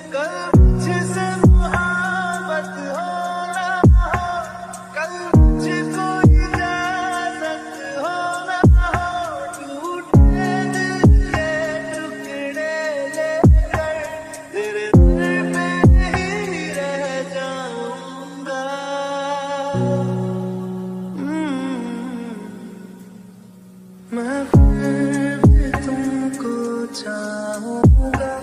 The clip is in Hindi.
कल मुझसे मोहब्बत हो ना हो, कल मुझको इजाजत हो ना हो, टूटे दिल के टुकड़े लेकर तेरे दर पे ही रह जाऊंगा। मैं फिर भी तुमको चाहूंगा।